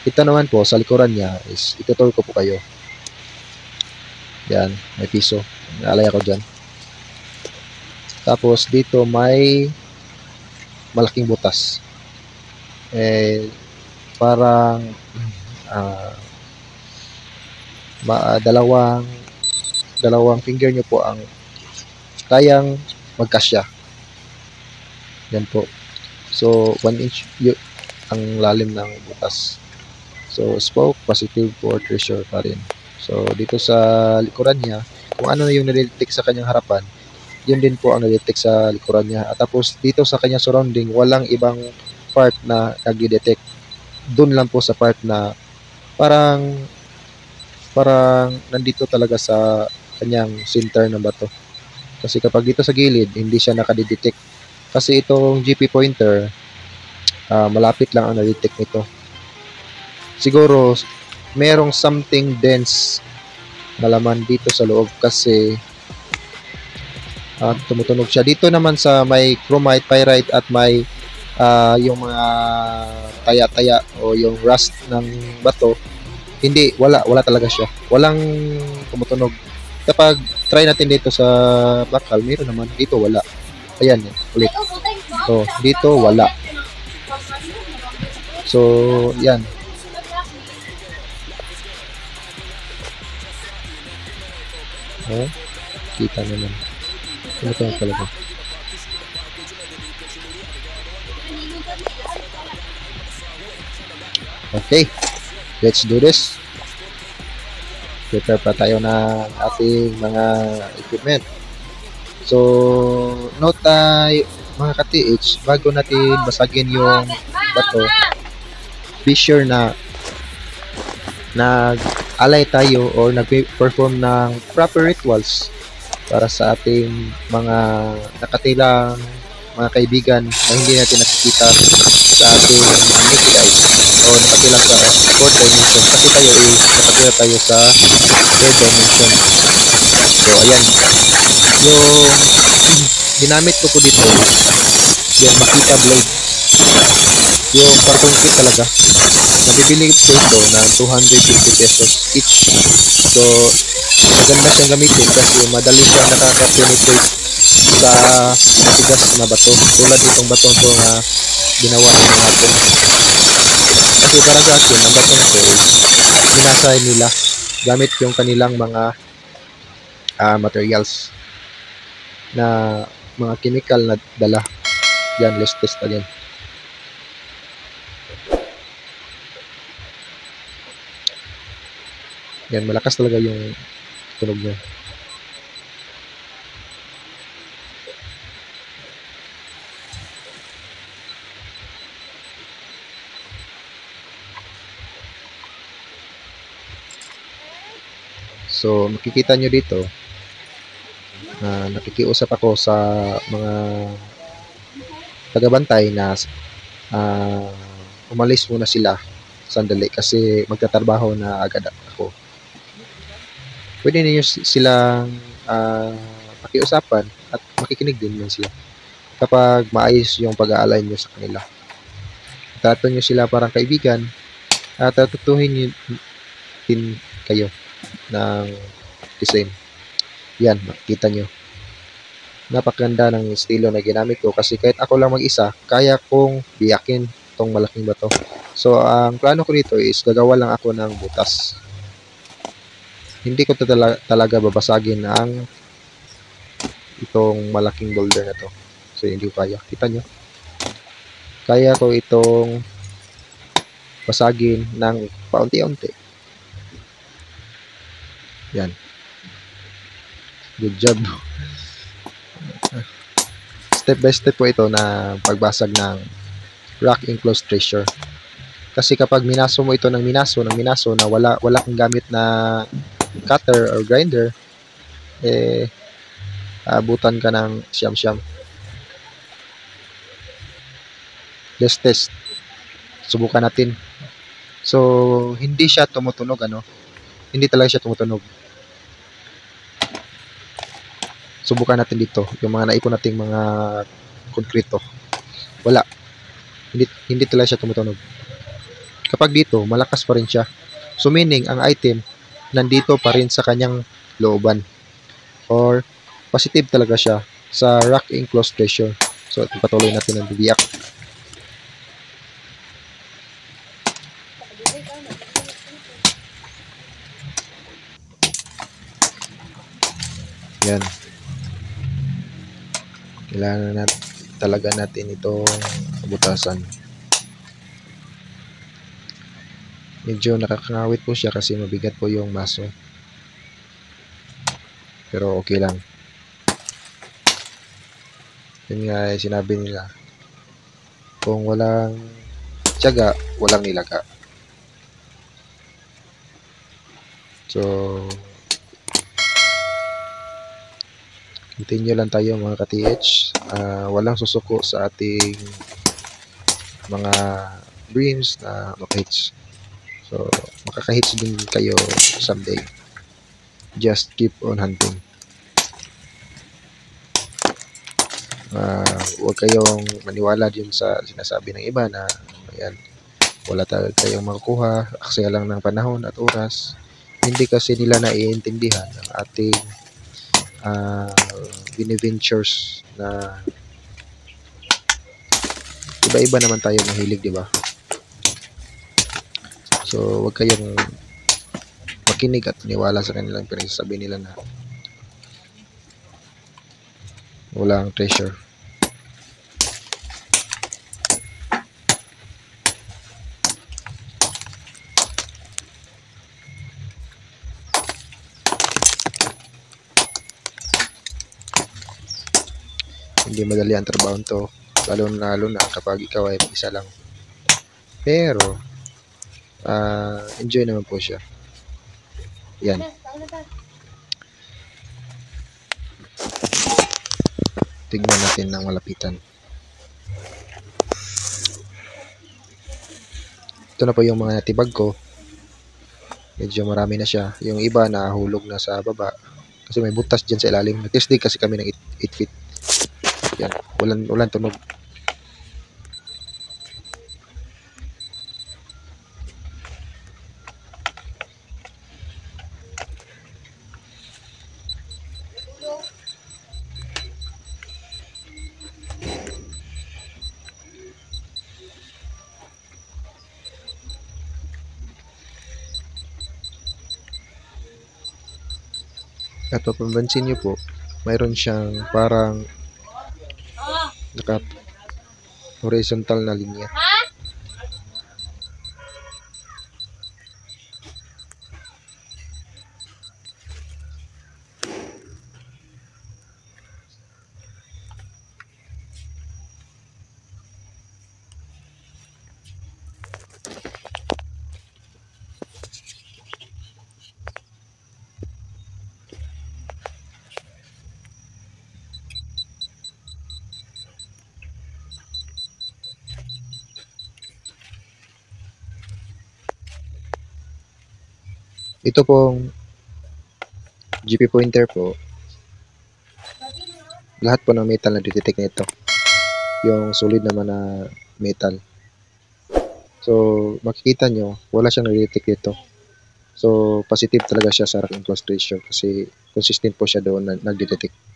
Ito naman po, sa likuran niya is itutol ko po kayo. Yan, may piso. Naalay ako dyan. Tapos dito may malaking butas. Parang dalawang finger nyo po ang kayang magkasya. Yan po. So, 1 inch ang lalim ng butas. So, spoke, positive for treasure pa rin. So, dito sa likuran niya, kung ano yung nare-detect sa kanyang harapan, yun din po ang nare-detect sa likuran niya. At tapos, dito sa kanyang surrounding, walang ibang part na nag-detect. Doon lang po sa part na parang nandito talaga sa kanyang center ng bato. Kasi kapag dito sa gilid, hindi siya nakadetect. Kasi itong GP pointer, malapit lang ang na-detect nito. Siguro, merong something dense na laman dito sa loob kasi tumutunog siya. Dito naman sa may chromite, pyrite at may yung mga taya-taya o yung rust ng bato, hindi, wala talaga siya. Walang tumutunog. Kapag try natin dito sa bakal, meron naman. Dito wala. Ayan, ulit. So, dito wala. So, yan. Oh, kita naman. Tumutunog talaga. Okay, let's do this. Prepare pa tayo ng ating mga equipment. So, note mga ka-TH, bago natin basagin yung bato, be sure na nag-alay tayo or nag-perform ng proper rituals para sa ating mga nakatilang mga kaibigan na hindi natin nakikita sa ating naked eyes o nakatira sa 4th dimension kasi tayo nakatira tayo sa 3rd dimension. So ayan, yung ginamit ko po dito yung Makita blade, yung cartoon kit talaga. Nabibili ko ito ng 250 pesos each. So maganda siyang gamitin kasi madali siyang nakaka-penetrate sa matigas na bato tulad itong batong to na ginawa ng natin. Kasi para sa akin, ang batong to is minasay nila gamit yung kanilang mga materials na mga chemical na dala. Yan, let's test again. Yan, malakas talaga yung tunog niya. So, makikita nyo dito na nakikiusap ako sa mga tagabantay na umalis muna sila sandali kasi magtatrabaho na agad ako. Pwede niyo silang pakiusapan at makikinig din mo sila kapag maayos yung pag-aalay nyo sa kanila. Trato nyo sila parang kaibigan at tatutuhin nyo din kayo ng design. Yan, makikita nyo. Napakaganda ng estilo na ginamit ko kasi kahit ako lang mag-isa, kaya kong biyakin tong malaking bato. So, ang plano ko dito is gagawa lang ako ng butas. Hindi ko talaga babasagin ang itong malaking boulder na to. So, hindi ko kaya. Kita nyo? Kaya ko itong basagin ng paunti-unti. Yan. Good job. Step by step po ito na pagbasag ng rock enclosed treasure. Kasi kapag minaso mo ito ng minaso na wala kang gamit na cutter or grinder, abutan ka ng siyam-siyam. Let's test. Subukan natin. So, hindi siya tumutunog, Hindi talaga siya tumutunog. Subukan natin dito. Yung mga naipon nating mga konkreto. Wala. Hindi talaga siya tumutunog. kapag dito, malakas pa rin siya. So meaning, ang item, nandito pa rin sa kanyang looban. Or, positive talaga siya sa rock enclosed treasure. So, patuloy natin ang bibiyak. Yan. Kailangan talaga natin itong butasan. Medyo nakakangawit po siya kasi mabigat po yung maso. Pero okay lang. Yun nga sinabi nila. Kung walang tiyaga, walang nilaga. So, continue lang tayo mga ka-TH. Walang susuko sa ating mga dreams na maka-hits. So, makaka-hits din kayo someday. Just keep on hunting. Huwag kayong maniwala din sa sinasabi ng iba na ayan, wala talaga kayong makukuha, aksaya lang ng panahon at oras. Hindi kasi nila naiintindihan ang ating biniventures na iba-iba naman tayo mahilig, di ba? So, huwag kayong makinig at niwala sa kanilang pinagsasabi nila na walang treasure. Hindi madali ang trabaho to, lalo na kapag ikaw ay isa lang. Pero, enjoy naman po siya. Yan. Tignan natin ng malapitan. Ito na po yung mga natibag ko. Medyo marami na siya. Yung iba nahulog na sa baba. Kasi may butas dyan sa ilalim. Nag-test din kasi kami ng 8 feet. Yan. Ulan tunog. At mapapansin nyo po, mayroon siyang parang horizontal na linya. Ito pong GP pointer po, lahat po ng metal na detect nito. Yung solid naman na metal. So, makikita nyo, wala siyang nare-detect dito. So, positive talaga siya sa rock enclosed treasure kasi consistent po siya doon na nagde-detect.